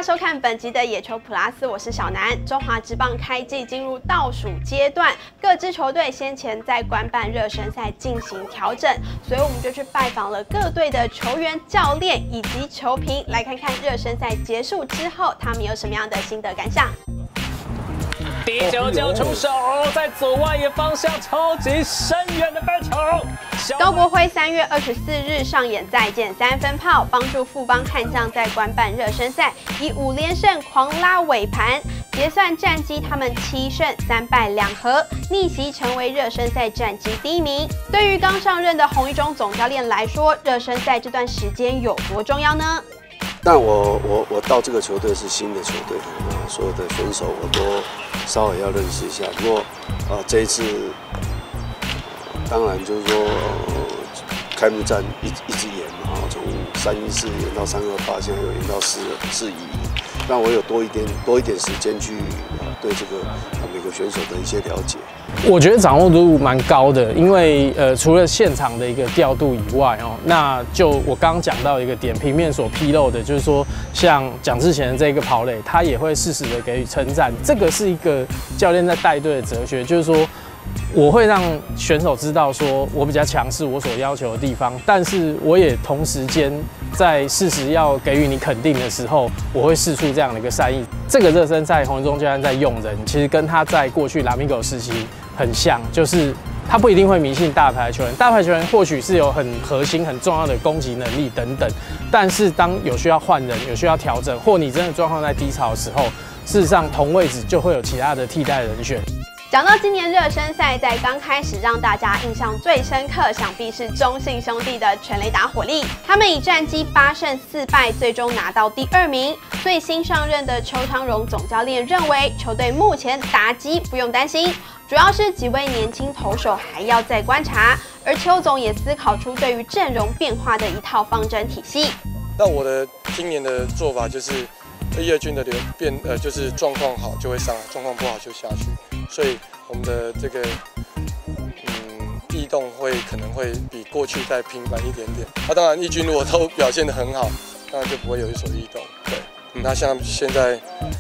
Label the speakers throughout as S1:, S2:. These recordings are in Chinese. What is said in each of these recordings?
S1: 家收看本集的野球普拉斯，我是小南。中华职棒开季进入倒数阶段，各支球队先前在官办热身赛进行调整，所以我们就去拜访了各队的球员、教练以及球评，来看看热身赛结束之后，他们有什么样的心得感想。
S2: 第9球出手，在左外野方向超级深远的飞球。
S1: 高国辉3月24日上演再见3分炮，帮助富邦悍将在官办热身赛以5连胜狂拉尾盘，结算战绩他们7胜3败2和，逆袭成为热身赛战绩第1名。对于刚上任的洪一中总教练来说，热身赛这段时间有多重要呢？
S3: 但我到这个球队是新的球队，所有的选手我都稍微要认识一下。不过这一次当然就是说开幕战一直演嘛，从314演到328，现在又演到411，让我有多一点时间去对这个每个选手的一些了解。
S2: 我觉得掌握度蛮高的，因为除了现场的一个调度以外那就我刚刚讲到一个点，平面所披露的，就是说像蒋志贤的这个跑垒，他也会适时的给予称赞。这个是一个教练在带队的哲学，就是说我会让选手知道说我比较强势，我所要求的地方，但是我也同时间在适时要给予你肯定的时候，我会释出这样的一个善意。这个热身赛洪一中教练在用人，其实跟他在过去拉米狗时期 很像，就是他不一定会迷信大牌球员，大牌球员或许是有很核心、很重要的攻击能力等等，但是当有需要换人、有需要调整，或你真的状况在低潮的时候，事实上同位置就会有其他的替代人选。
S1: 讲到今年热身赛，在刚开始让大家印象最深刻，想必是中信兄弟的全垒打火力。他们以战绩8胜4败，最终拿到第2名。所以新上任的邱昌荣总教练认为，球队目前打击不用担心，主要是几位年轻投手还要再观察。而邱总也思考出对于阵容变化的一套方针体系。
S4: 那我的今年的做法就是，叶军的就是状况好就会上来，状况不好就下去。 所以我们的这个异动可能会比过去再频繁一点点。当然，义军如果都表现得很好，当然就不会有一所异动。对，那像现在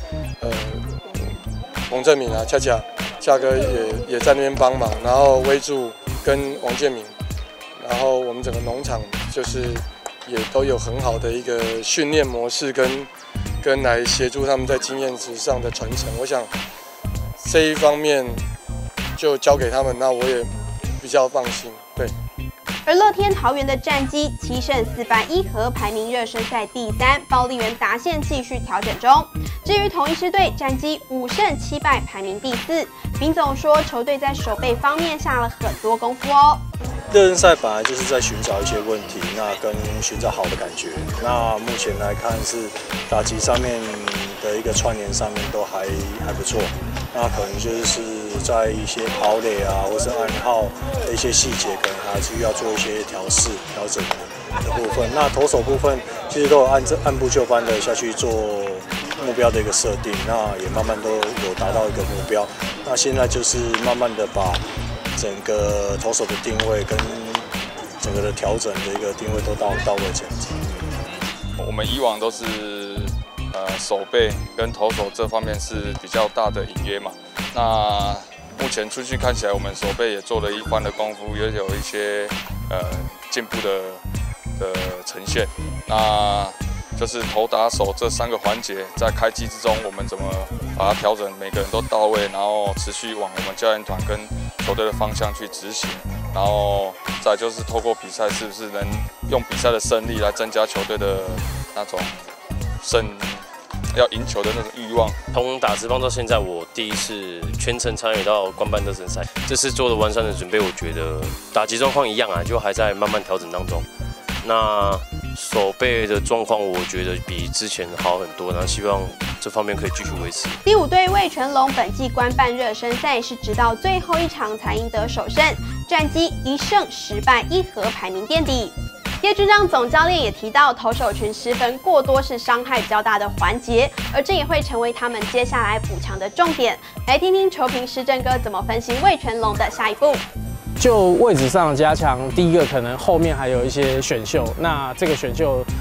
S4: 洪正敏啊，恰哥也在那边帮忙，然后威助跟王建民，然后我们整个农场就是也都有很好的一个训练模式跟来协助他们在经验值上的传承。我想。 这一方面就交给他们，那我也比较放心。对。
S1: 而乐天桃园的战绩7胜4败1和，排名热身赛第3，暴力员达线继续调整中。至于同一支队，战绩5胜7败，排名第4。丙总说，球队在守备方面下了很多功夫哦。
S5: 热身赛本来就是在寻找一些问题，那跟寻找好的感觉。那目前来看是打击上面的一个串联上面都还不错。那可能就是在一些跑垒啊，或是暗号的一些细节，可能还是要做一些调整的部分。那投手部分其实都有按部就班的下去做目标的一个设定，那也慢慢都有达到一个目标。那现在就是慢慢的把 整个投手的定位跟整个的调整的一个定位都到位这样子。
S6: 我们以往都是守备跟投手这方面是比较大的隐约嘛。那目前出去看起来，我们守备也做了一番的功夫，也有一些进步的呈现。那就是投打手这3个环节，在开机之中，我们怎么把它调整，每个人都到位，然后持续往我们教练团跟 球队的方向去执行，然后再就是透过比赛，是不是能用比赛的胜利来增加球队的那种要赢球的那种欲望。
S7: 从打职棒到现在，我第一次全程参与到官办热身赛，这次做了完善的准备，我觉得打击状况一样啊，就还在慢慢调整当中。那手背的状况，我觉得比之前好很多，然后希望这方面可以继续维持。
S1: 第5队味全龙本季官办热身赛是直到最后一场才赢得首胜，战绩1胜10败1和，排名垫底。叶军章总教练也提到，投手群失分过多是伤害比较大的环节，而这也会成为他们接下来补强的重点。来听听球评施正哥怎么分析味全龙的下一步。
S2: 就位置上的加强，第一个可能后面还有一些选秀，那这个选秀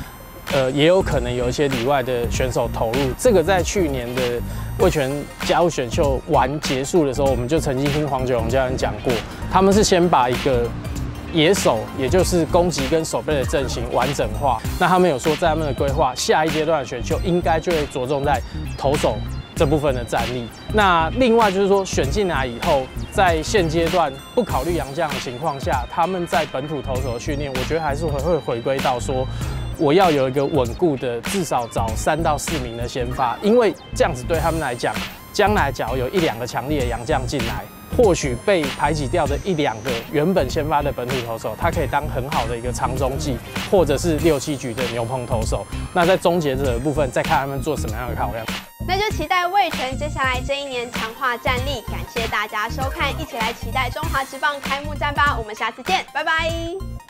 S2: 也有可能有一些里外的选手投入。这个在去年的味全加入选秀结束的时候，我们就曾经听黄九荣教练讲过，他们是先把一个野手，也就是攻击跟守备的阵型完整化。那他们有说，在他们的规划，下一阶段的选秀应该就会着重在投手这部分的战力。那另外就是说，选进来以后，在现阶段不考虑洋将的情况下，他们在本土投手的训练，我觉得还是会回归到说，我要有一个稳固的，至少找3到4名的先发，因为这样子对他们来讲，将来假如有1、2个强烈的洋将进来，或许被排挤掉的1、2个原本先发的本土投手，他可以当很好的一个长中继，或者是6、7局的牛棚投手。那在终结者的部分，再看他们做什么样的考量。
S1: 那就期待味全接下来这1年强化战力。感谢大家收看，一起来期待中华职棒开幕战吧！我们下次见，拜拜。